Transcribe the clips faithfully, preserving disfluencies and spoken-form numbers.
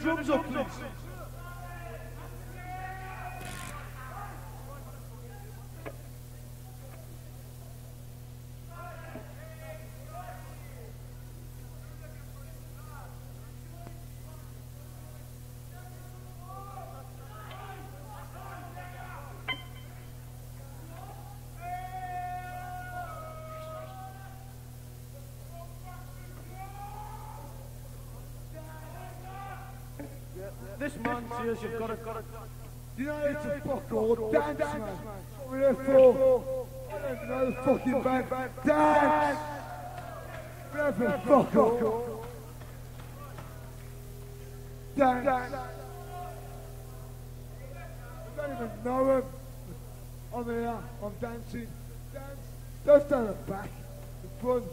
drums up, please? This man says you've got to, got to, You know it's a fuck all dance, man. What we're here for? I don't know the fucking band. Dance! We're here for fuck all. Dance. I don't even know him. I'm here, I'm dancing. Dance. Don't stand at the back, the front.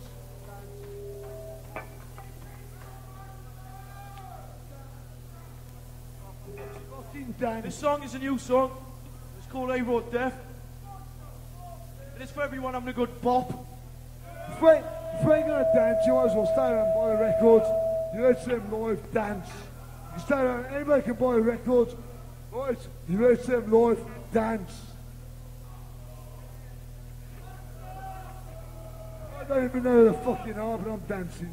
Dance. This song is a new song. It's called A Road Death. And it's for everyone having a good bop. If you ain't, if you ain't gonna dance, you might as well stay around and buy a record. You listen to them live, dance. You stay around, anybody can buy a record. Right? You listen to them live, dance. I don't even know who the fucking are, but I'm dancing.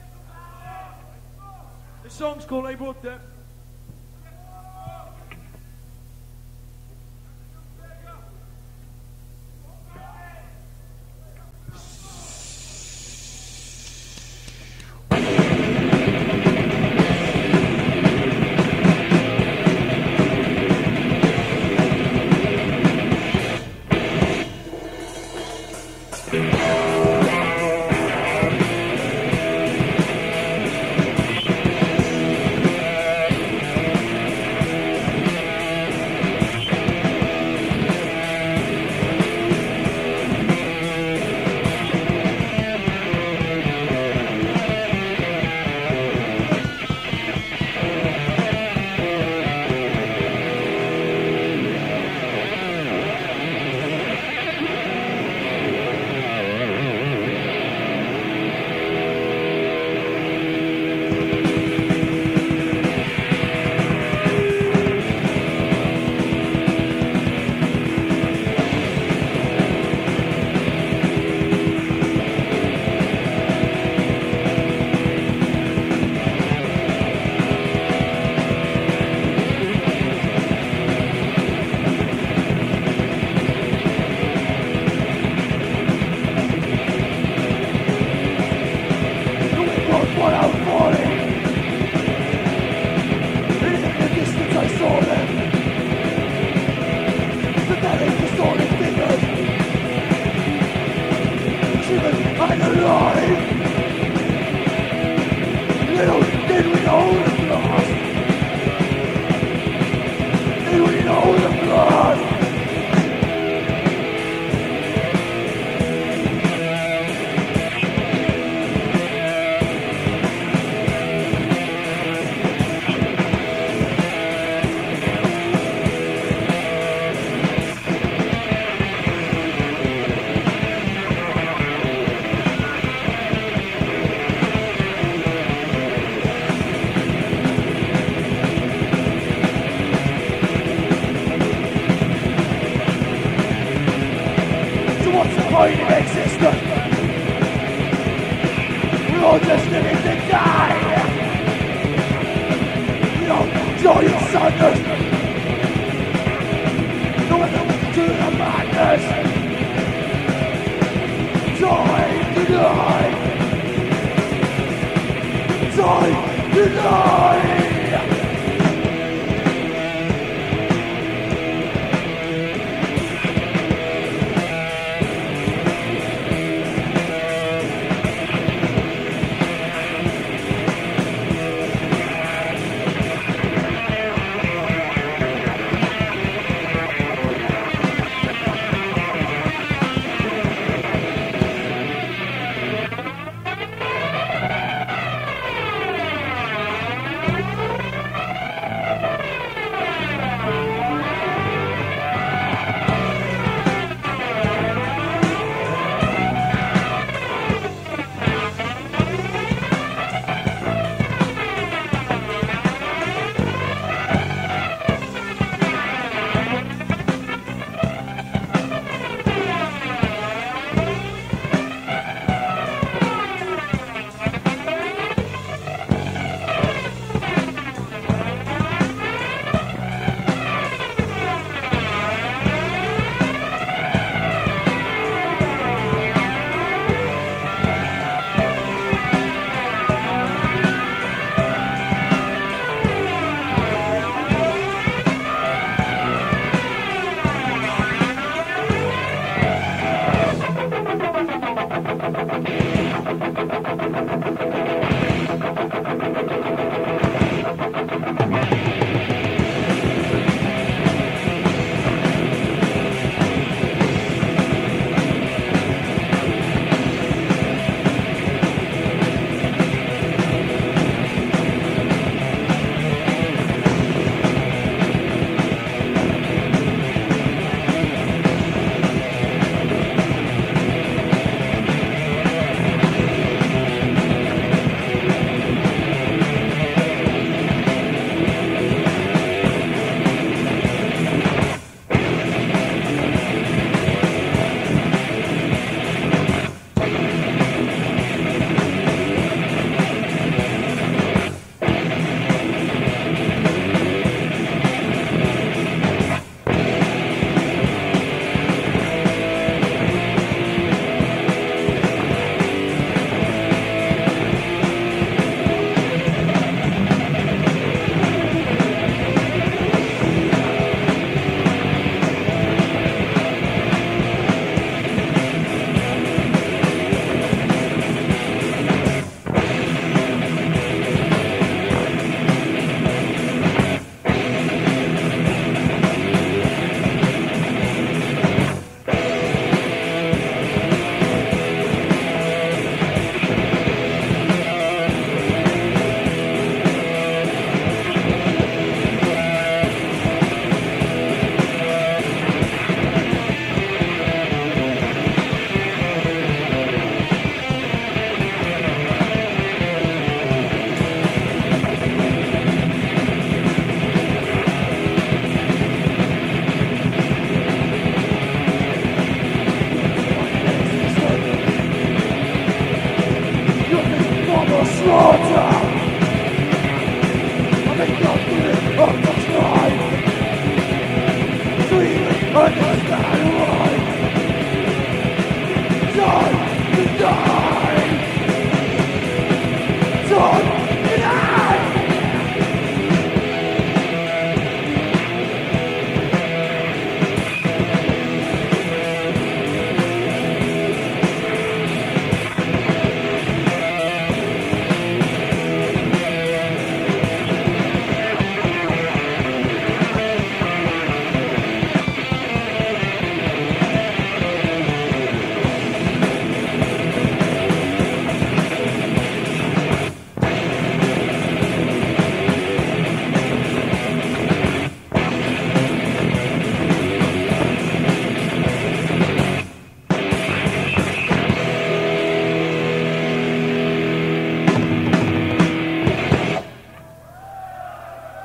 This song's called A Road Death.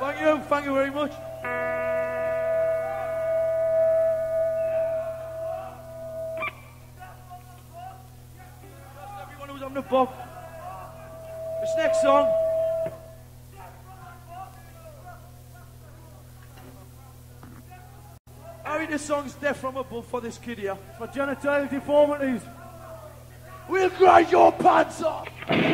Thank you, thank you very much. That's everyone who's on the box. This next song. I mean, this song's Death from Above for this kid here. For genital deformities. We'll grind your pants off!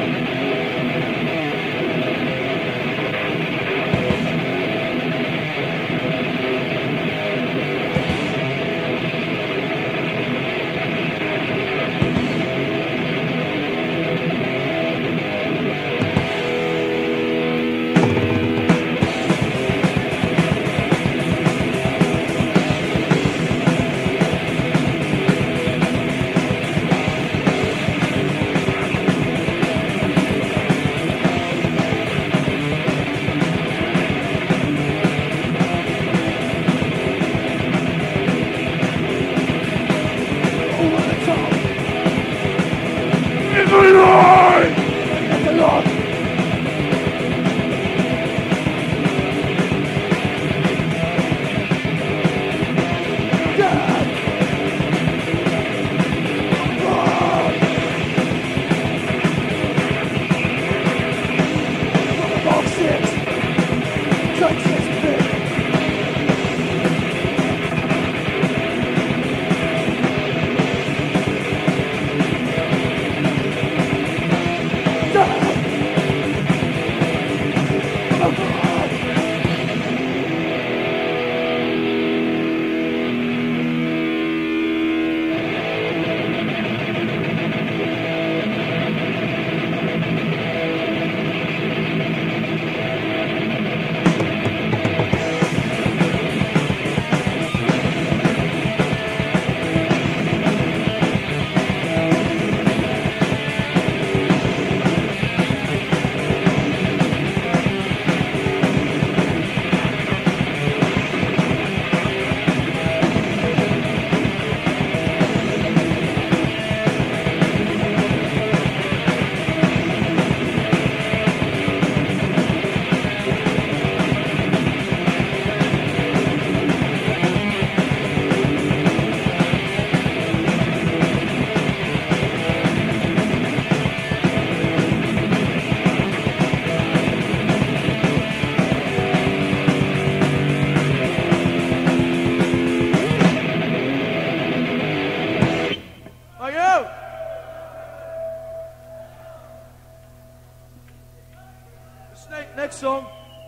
Next song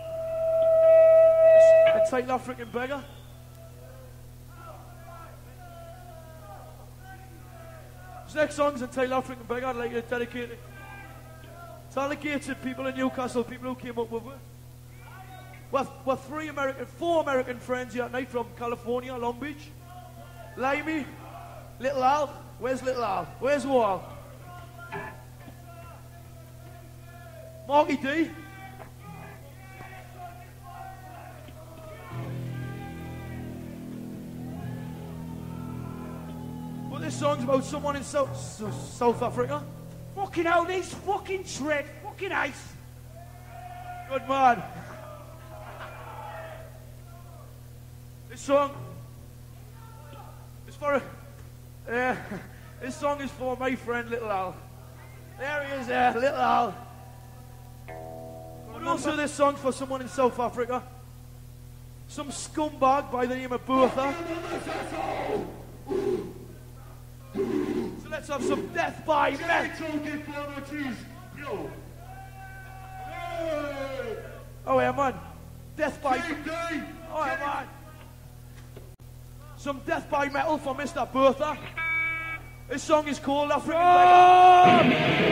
is entitled African Beggar. This next song is entitled African Beggar. I'd like to dedicate it to allocated people in Newcastle, people who came up with it. We're, we're three American, four American friends here tonight from California, Long Beach. Limey, Little Al. Where's Little Al? Where's Wal? Marky D. But this song's about someone in South, South Africa. Fucking hell, these fucking trick, fucking ice. Good man. This song is for a, uh, this song is for my friend Little Al. There he is there, Little Al. But also this song's for someone in South Africa. Some scumbag by the name of Bertha. So let's have some death by metal. Oh yeah, man. Death by... Oh yeah, man. Some death by metal for Mister Bertha. This song is called African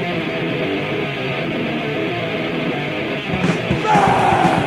Beggar.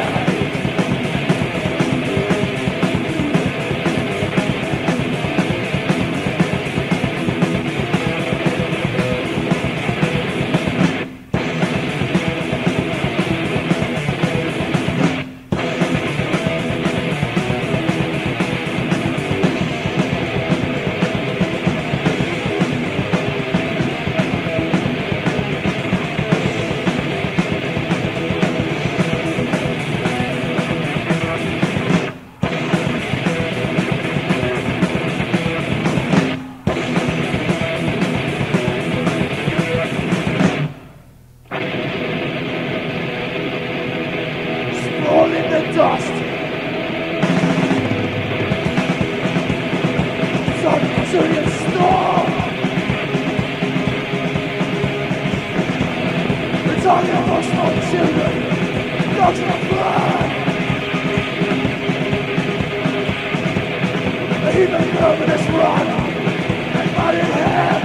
terminus run and body hair.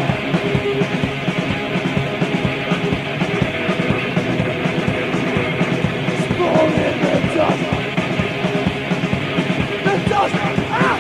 Spawn in the dust. The dust. Ah!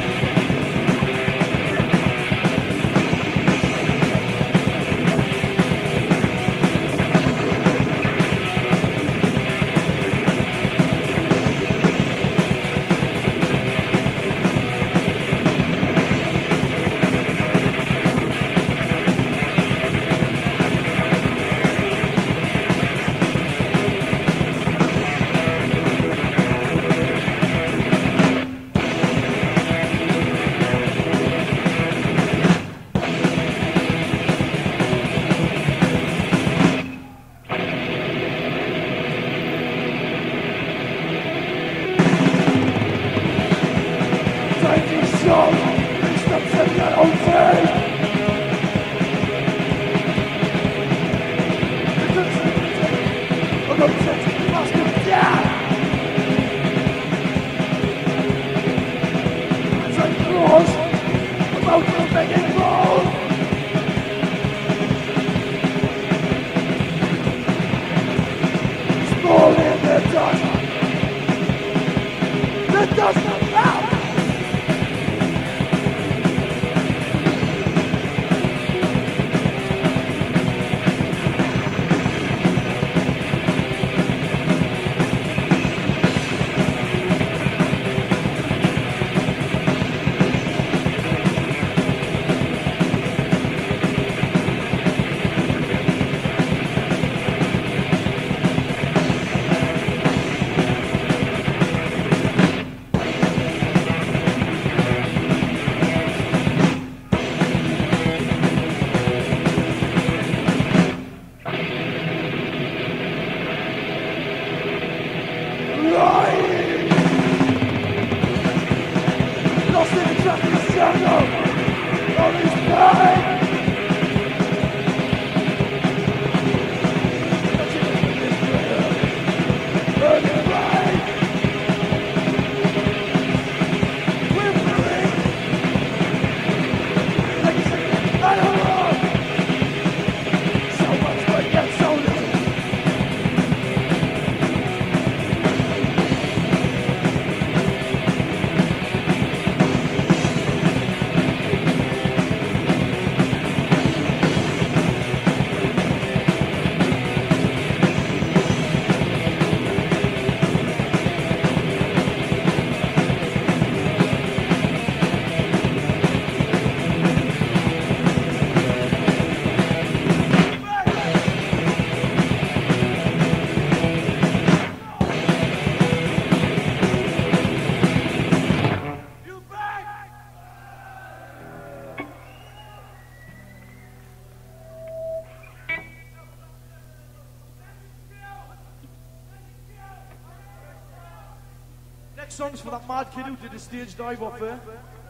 Songs for that mad kid who did a stage dive off there.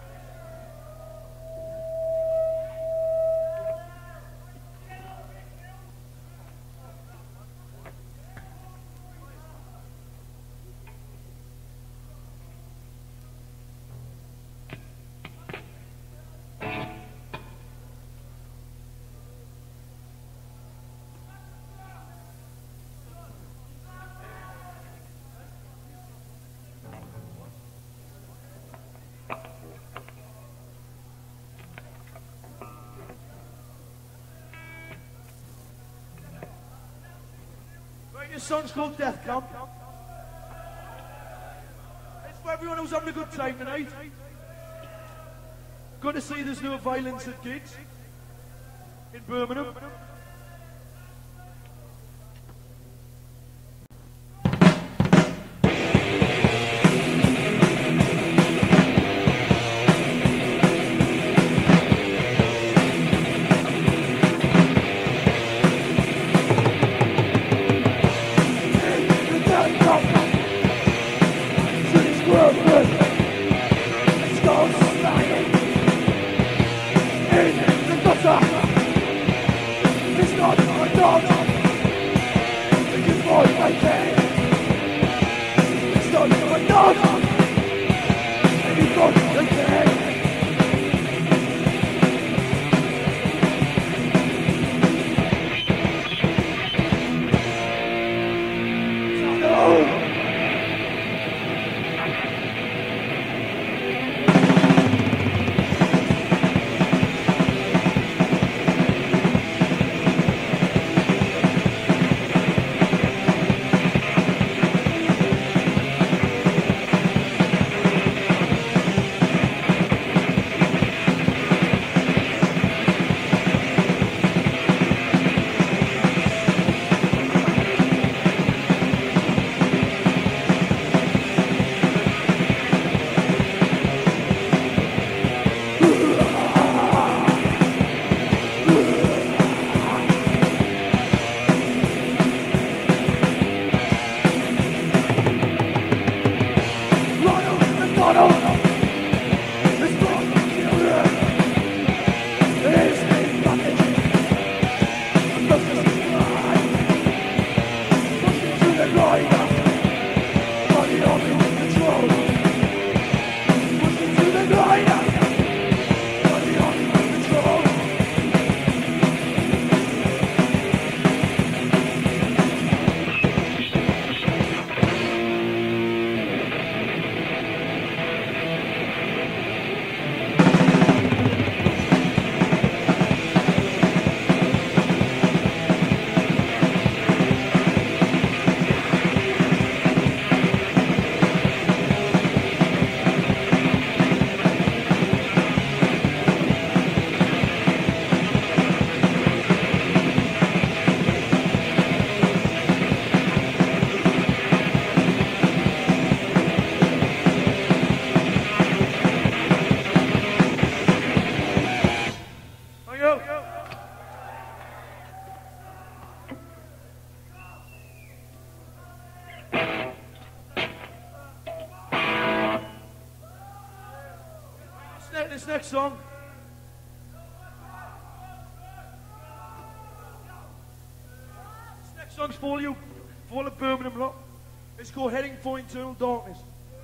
This song's called Death Camp. It's for everyone who's having a good time tonight. Good to see there's no violence at gigs in Birmingham. this next song. This next song's for you, for all the Birmingham lot. It's called Heading for Eternal Darkness.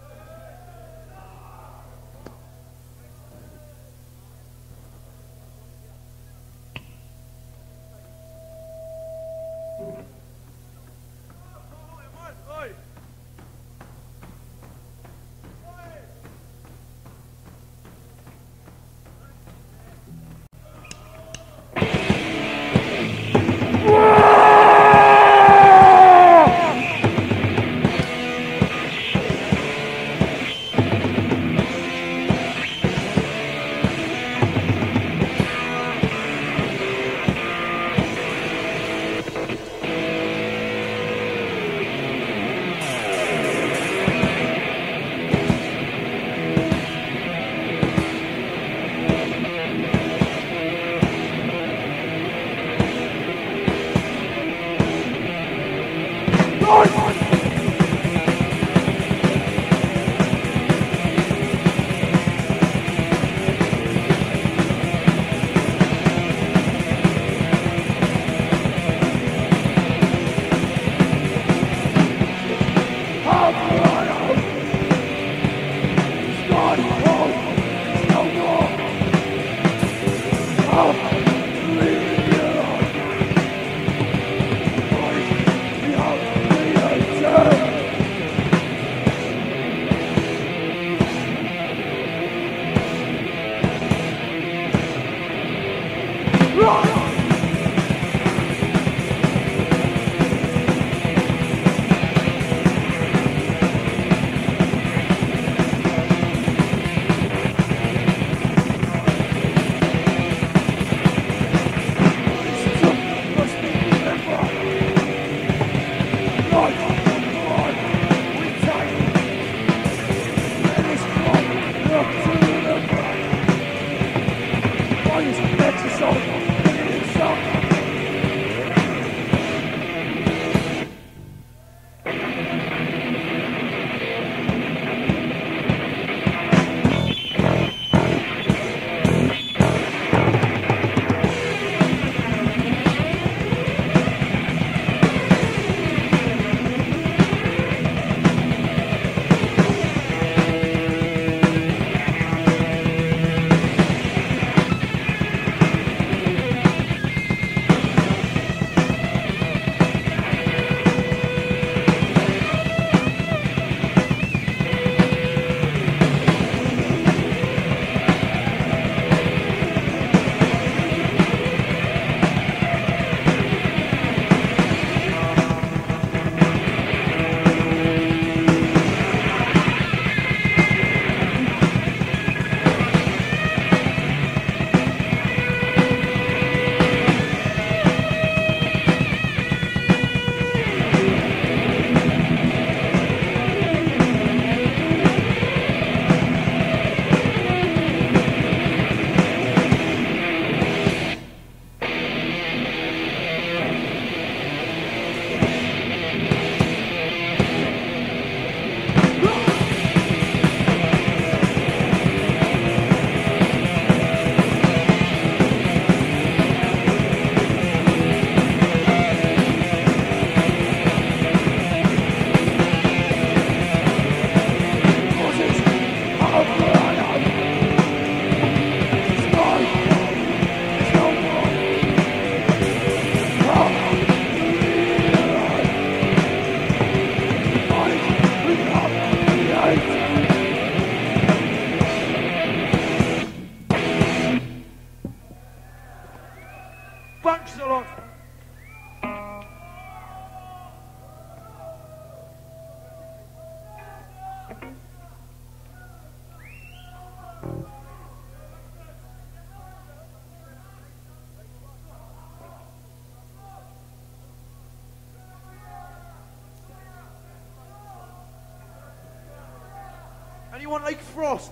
Anyone like Frost?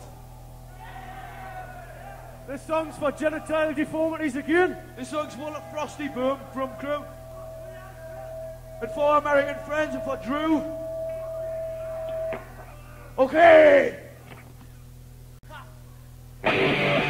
This song's for genital deformities again. This song's for the Frosty Boom from crew. And for our American friends and for Drew. Okay!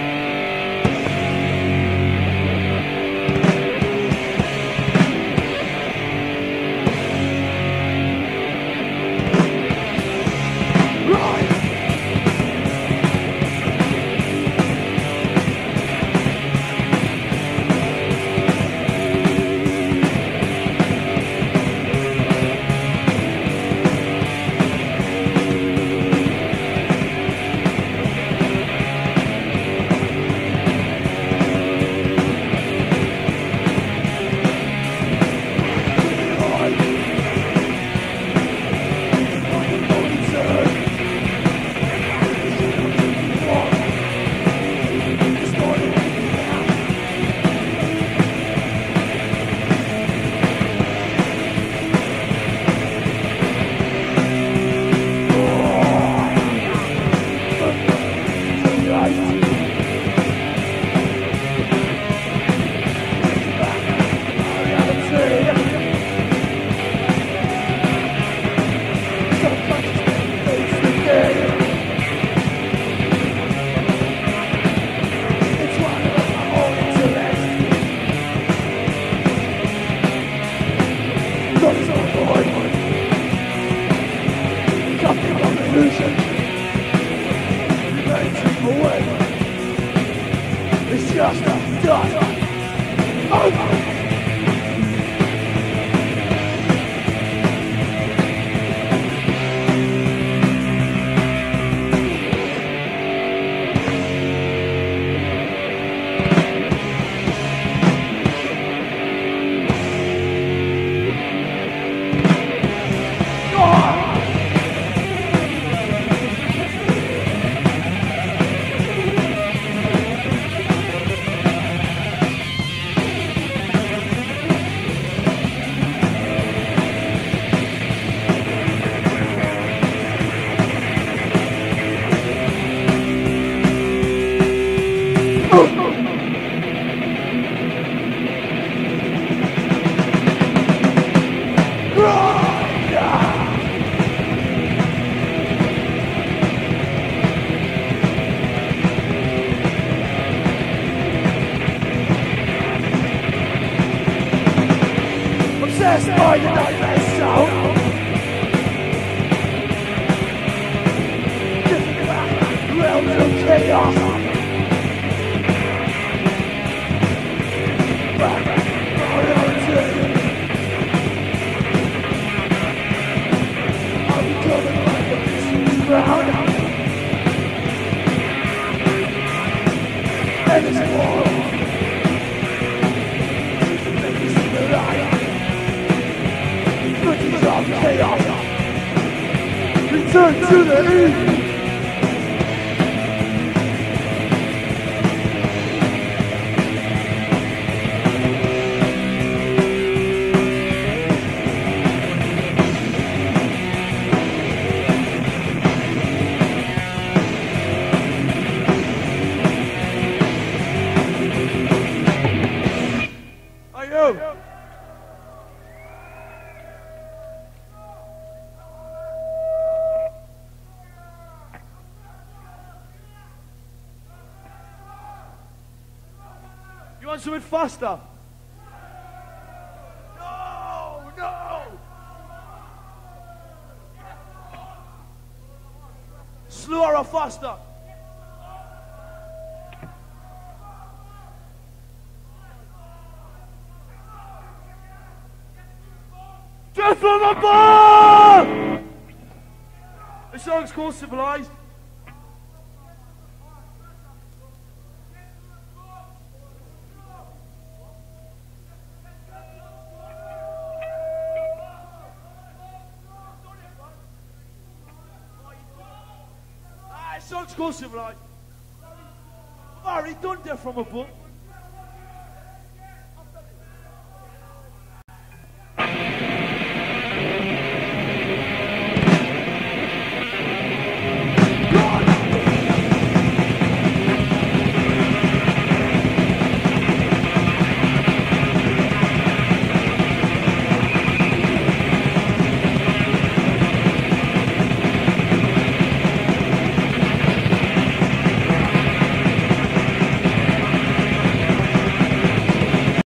confusion remains away. It's just a done. Over. Obsessed by the nightmare sound. Drifting back realms of chaos. Back reality. I'm becoming like a piece of ground. And it's war. Of chaos. Return to the Eve. Are you? You want something faster? No, no! Slower or faster? Just from the bar! The song's called Civilized. Ah, the song's called Civilized. I've already done that from a book.